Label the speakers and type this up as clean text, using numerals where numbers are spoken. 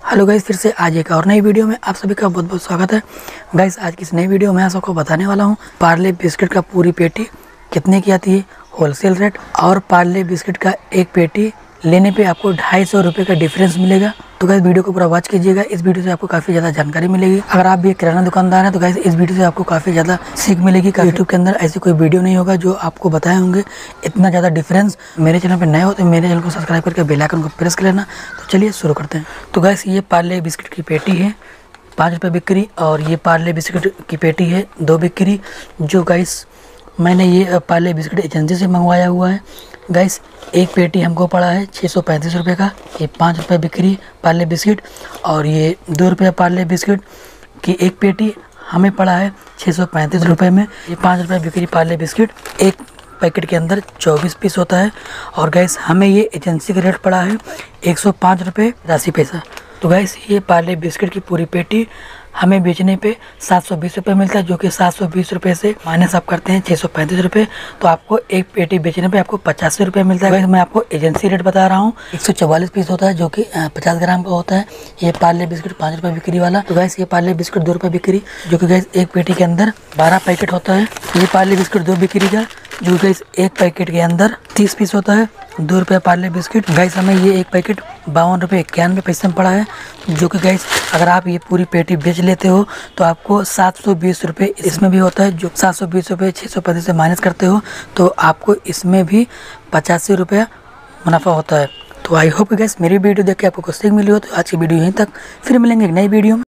Speaker 1: Hello guys, फिर से आज एक और नई वीडियो में आप सभी का बहुत बहुत स्वागत है। गाइस, आज की इस नई वीडियो में आप सबको बताने वाला हूँ पार्ले बिस्किट का पूरी पेटी कितने की आती है, होलसेल रेट, और पार्ले बिस्किट का एक पेटी लेने पे आपको 250 रुपये का डिफरेंस मिलेगा। तो गाइस, वीडियो को पूरा वॉच कीजिएगा। इस वीडियो से आपको काफ़ी ज़्यादा जानकारी मिलेगी। अगर आप भी एक किराना दुकानदार हैं तो गाइस, इस वीडियो से आपको काफ़ी ज़्यादा सीख मिलेगी। यूट्यूब के अंदर ऐसी कोई वीडियो नहीं होगा जो आपको बताए होंगे इतना ज़्यादा डिफरेंस। मेरे चैनल पर नए हो तो मेरे चैनल को सब्सक्राइब करके बेल आइकन को प्रेस कर लेना। तो चलिए शुरू करते हैं। तो गाइस, ये पार्ले बिस्किट की पेटी है, 5 रुपये बिक्री, और ये पार्ले बिस्किट की पेटी है 2 बिक्री। जो गाइस मैंने ये पार्ले बिस्किट एजेंसी से मंगवाया हुआ है। गाइस, एक पेटी हमको पड़ा है 635 रुपये का। ये 5 रुपये बिक्री पार्ले बिस्किट, और ये 2 रुपये पार्ले बिस्किट की एक पेटी हमें पड़ा है 635 रुपये में। ये 5 रुपये बिक्री पार्ले बिस्किट, एक पैकेट के अंदर 24 पीस होता है। और गैस, हमें ये एजेंसी का रेट पड़ा है 105 रुपये 80 पैसा। तो गैस, ये पार्ले बिस्किट की पूरी पेटी हमें बेचने पे 720 रुपये मिलता है, जो कि 720 रुपये से माइनस आप करते हैं 635 रुपये, तो आपको एक पेटी बेचने पे आपको 85 रुपये मिलता है। मैं आपको एजेंसी रेट बता रहा हूँ। 144 पीस होता है, जो कि 50 ग्राम का होता है। ये पार्ले बिस्किट 5 रुपये बिक्री वाला। तो गैस, ये पार्ले बिस्किट 2 रुपये बिक्री, जो कि गैस एक पेटी के अंदर 12 पैकेट होता है। ये पार्ले बिस्किट 2 बिक्री का, जो गैस एक पैकेट के अंदर 30 पीस होता है। 2 रुपये पार्ले बिस्किट। गैस, हमें ये एक पैकेट 52 रुपये 91 पैसे में पड़ा है, जो कि गैस अगर आप ये पूरी पेटी बेच लेते हो तो आपको 720 रुपये इसमें भी होता है। जो 720 रुपये 635 से माइनस करते हो तो आपको इसमें भी 85 रुपये मुनाफा होता है। तो आई होप गैस मेरी वीडियो देख के आपको कुछ सीख मिली हो। तो आज की वीडियो यहीं तक, फिर मिलेंगे एक नई वीडियो में।